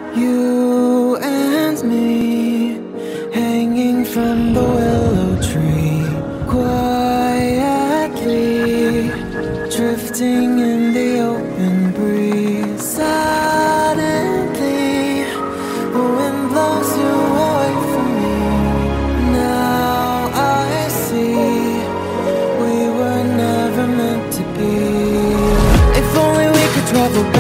You and me, hanging from the willow tree, quietly drifting in the open breeze. Suddenly, the wind blows you away from me. Now I see we were never meant to be. If only we could travel back